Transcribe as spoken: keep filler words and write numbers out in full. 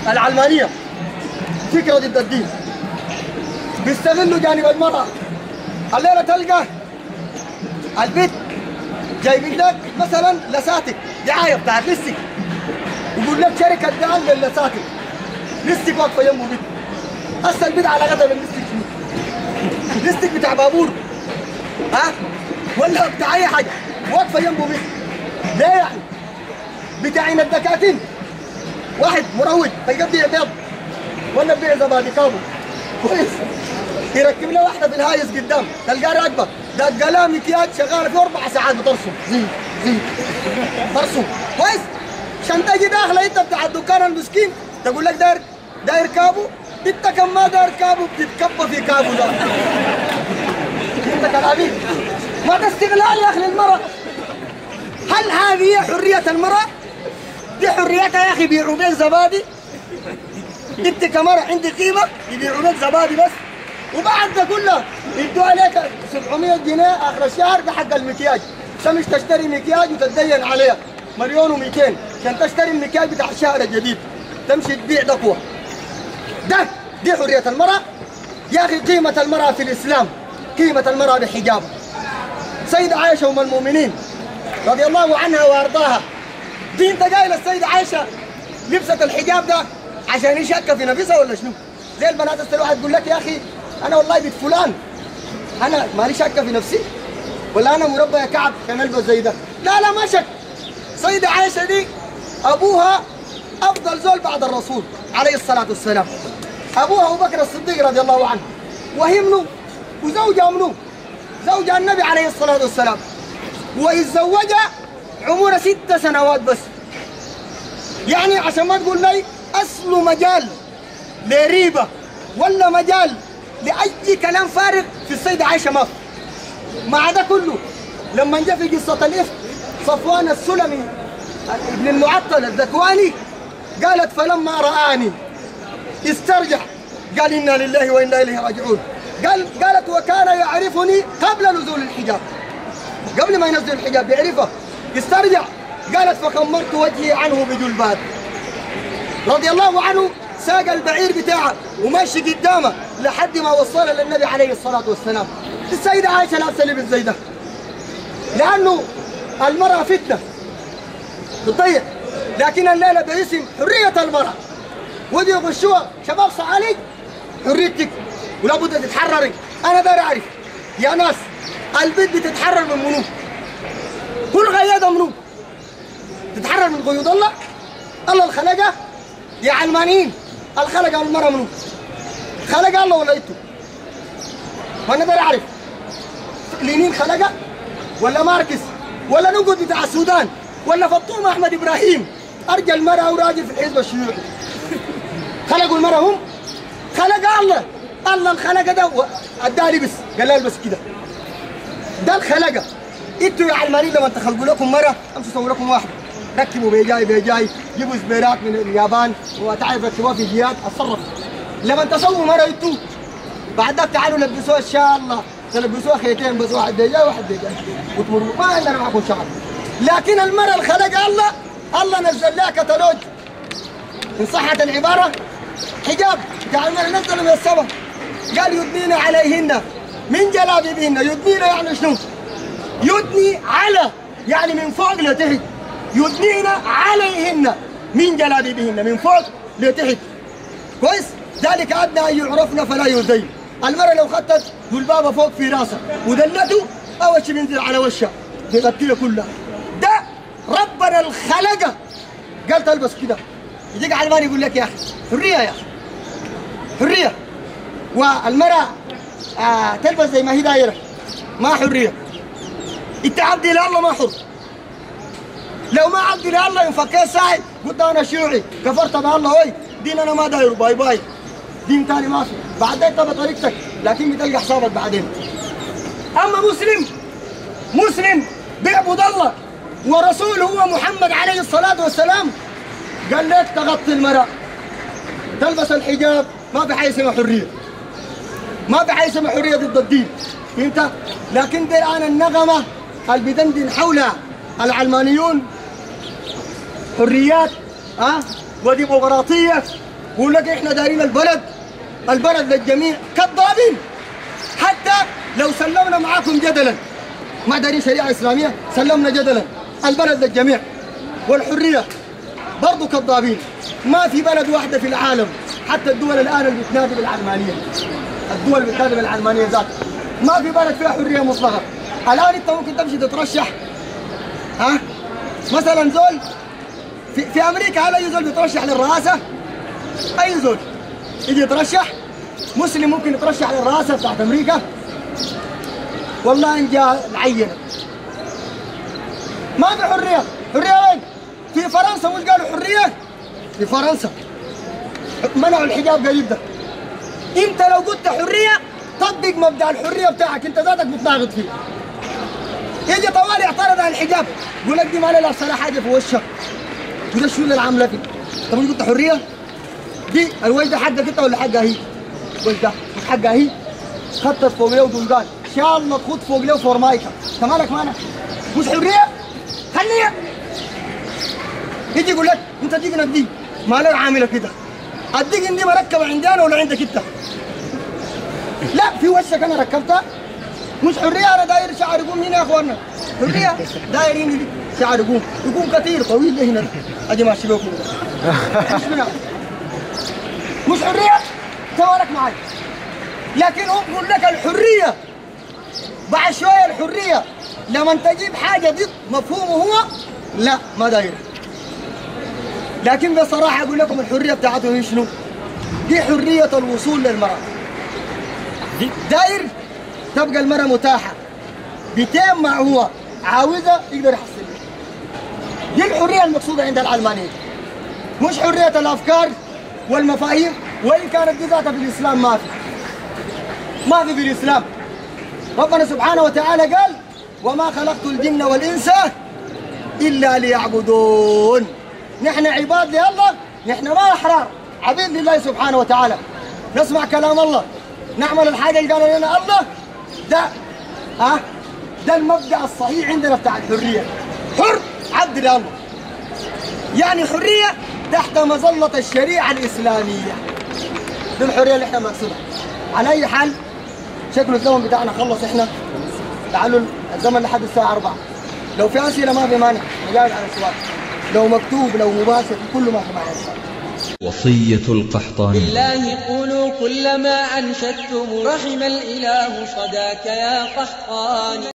العلمانيه فكره ضد الدين، بيستغلوا جانب المراه. الليله تلقى البيت جايبين لك مثلا لساتك دعايه بتاعت لستك، يقول لك شركه دعم للساتك، لستك واقفه يمه بيت. هسه البيت على غدا من لستك شنو؟ لستك بتاع بابور ها ولا بتاع اي حاجه واقفه يمه بيت. ليه يعني؟ بتاعين الدكاتين واحد مروج هيقضي بيض ولا بيع زبادي كابو كويس، يركب له واحده في الهايس قدام تلقاه راكبه دق لها مكياج شغاله في اربع ساعات بترسم زي زي ترسم كويس، عشان تجي داخله انت بتاع الدكان المسكين تقول لك داير داير كابو، انت كم ما داير كابو بتتكبى في كابو ده. انت كلامي ما ده استغلال يا اخي للمراه. هل هذه هي حريه المراه؟ دي حريتها يا اخي، بيعوا بيت زبادي. انت كمرأة عندي قيمه يبيعوا بيت زبادي بس، وبعد ده كله يدوا عليك سبعمية جنيه اخر الشهر بحق المكياج، عشان مش تشتري مكياج وتتدين عليه مليون ومئتين عشان تشتري المكياج بتاع الشهر الجديد تمشي تبيع دقوه. ده دي حريه المراه يا اخي. قيمه المراه في الاسلام، قيمه المراه بحجابها. سيدة عائشه ام المؤمنين رضي الله عنها وارضاها، دي انت قايل السيدة عائشه لبست الحجاب ده عشان يشك في نفسها ولا شنو؟ زي البنات هسه الواحد يقول لك يا اخي انا والله بنت فلان انا مالي شاكه في نفسي ولا انا مربى يا كعب كان البس زي ده. لا لا ما شك. سيدة عائشه دي ابوها افضل زول بعد الرسول عليه الصلاه والسلام. ابوها ابو بكر الصديق رضي الله عنه، وهي منو؟ وزوجها منو؟ زوجها النبي عليه الصلاه والسلام، ويتزوجها عمرها ست سنوات بس. يعني عشان ما تقول لي اصله مجال لريبه ولا مجال لاي كلام فارغ في السيده عائشه ما في. مع ده كله لما جاء في قصه الافك صفوان السلمي ابن المعطل الذكواني قالت فلما رآني استرجع قال انا لله وانا اليه راجعون. قال قالت وكان يعرفني قبل نزول الحجاب، قبل ما ينزل الحجاب يعرفه استرجع. قالت فخمرت وجهي عنه بجلباب. رضي الله عنه ساق البعير بتاعه وماشي قدامه لحد ما وصل للنبي عليه الصلاه والسلام. السيده عائشه لابسه لبس زي ده لانه المراه فتنه بتضيع، لكن الليله باسم حريه المراه ودي يغشوها شباب صعالي حريتك ولا بد تتحرري. انا داير اعرف يا ناس البنت بتتحرر من منو؟ كل غياده منو؟ تتحرر من قيود الله؟ الله الخلقه يا علمانيين، الخلقه المراه منو؟ خلق الله ولا انتوا؟ وانا داير اعرف لينين خلقه ولا ماركس ولا نقد بتاع السودان ولا فطوم احمد ابراهيم ارجى المراه وراجل في الحزب الشيوعي. خلقوا المراه هم؟ خلق الله، الله الخلقه ده اداه لبس قال لها البس كده. ده الخلقه. انتوا يا علمانيين لما تخلقوا لكم مره امشوا سووا لكم واحده ركبوا بيجاي بيجاي جيبوا زبيرات من اليابان وتعرف ركبوها في جياد اتصرف. لما تسووا مره انتوا بعد ذاك تعالوا لبسوها ان شاء الله تلبسوها خيتين بس واحد بيجاي واحد بيجاي وتمروا ما عندنا معكم شغل. لكن المراه الخلق الله الله نزل لها كتالوج ان صحت العباره حجاب بتاع المراه نزل من السماء قال يدنين عليهن من جلابيبهن. يدنين يعني شنو؟ يدني على يعني من فوق لتحت، يدنين عليهن من جلابيبهن من فوق لتحت كويس. ذلك ادنى ان يعرفن فلا يؤذين. المرأة لو خدت جلبابها فوق في راسها ودلته اول شيء بينزل على وشها بيغطيها كلها. ده ربنا الخلقه قال تلبس كده. يجيك علماني يقول لك يا اخي حريه يا اخي حريه، والمرأة آه تلبس زي ما هي دايره ما حريه. انت عبد لله ما حر. لو ما عبد لله ينفكر ساعد قلت انا شيوعي كفرت بالله وي دين انا ما دايره باي باي دين ثاني ما في. بعدين تبى طريقتك لكن بتلقى حسابك بعدين. اما مسلم مسلم بيعبد الله ورسوله هو محمد عليه الصلاه والسلام قال لك تغطي المرأة تلبس الحجاب ما في حاجه اسمها حريه، ما في حاجه اسمها حريه ضد الدين فهمت؟ لكن دي الان النغمه اللي بدندن حولها العلمانيون حريات ها أه؟ وديمقراطيه ويقول لك احنا دايرين البلد البلد للجميع. كذابين. حتى لو سلمنا معاكم جدلا ما دايرين شريعه اسلاميه، سلمنا جدلا البلد للجميع والحريه، برضه كذابين. ما في بلد واحده في العالم، حتى الدول الان اللي بتنادي بالعلمانيه، الدول اللي بتنادي بالعلمانيه ذات ما في بلد فيها حريه مطلقه. الان انت ممكن تمشي تترشح، ها مثلا زول في, في امريكا، هل اي زول بيترشح للرئاسه؟ اي زول يجي يترشح؟ مسلم ممكن يترشح للرئاسه بتاعت امريكا؟ والله ان جاء العينه. ما في حريه. حريه وين؟ في فرنسا مش قالوا حريه؟ في فرنسا منعوا الحجاب قريب ده. انت لو قلت حريه طبق مبدا الحريه بتاعك، انت ذاتك بتناقض فيه. يجي طوالي اعترض على الحجاب، يقول لك دي ما لها صلاح حاجه في وشك، وده شو اللي عامله فيه؟ طب مش قلت حريه؟ دي الوجده حقك انت ولا حقها هي؟ وجده مش حقها هي؟ خطت فوق له وقال ان شاء الله تخط فوق له فورمايكا، انت مالك معنا؟ مش حريه؟ خليها. يجي يقول لك انت ديقنك دي ما لها عامله كده، الدقن دي مركبه عندي انا ولا عندك انت؟ لا في وشك انا ركبتها. مش حريه انا داير شعر يقوم هنا يا اخوانا، حريه دايرين دي شعر يقوم يقوم كثير طويل هنا اجي ماشي بكم مش منها. مش حريه توالك معي. لكن هم يقول لك الحريه بعد شويه الحريه لما تجيب حاجه ضد مفهومه هو لا ما داير. لكن بصراحه اقول لكم الحريه بتاعته هي شنو؟ دي حريه الوصول للمراه. داير تبقى المرأة متاحة بتم ما هو عاوزة يقدر يحصل. دي الحرية المقصودة عند العلمانية، مش حرية الأفكار والمفاهيم، وإن كانت دي ذاتها في الإسلام ما في. ما في في الإسلام. ربنا سبحانه وتعالى قال وما خلقت الجن والإنس إلا ليعبدون. نحن عباد لله، نحن ما أحرار، عبيد لله سبحانه وتعالى. نسمع كلام الله، نعمل الحاجة اللي قال لنا الله. ده ها ده المبدأ الصحيح عندنا بتاع الحرية. حر عبد لله، يعني حرية تحت مظلة الشريعة الإسلامية. دي الحرية اللي احنا مقصودها. على أي حال شكله الزمن بتاعنا خلص، احنا تعالوا الزمن لحد الساعة أربعة. لو في أسئلة ما في مانع نجاوب على السؤال، لو مكتوب لو مباشر كله ما في مانع إن شاء الله. وصية القحطاني. لله قولوا كل ما أنشدتم، رحم الإله صداك يا قحطاني.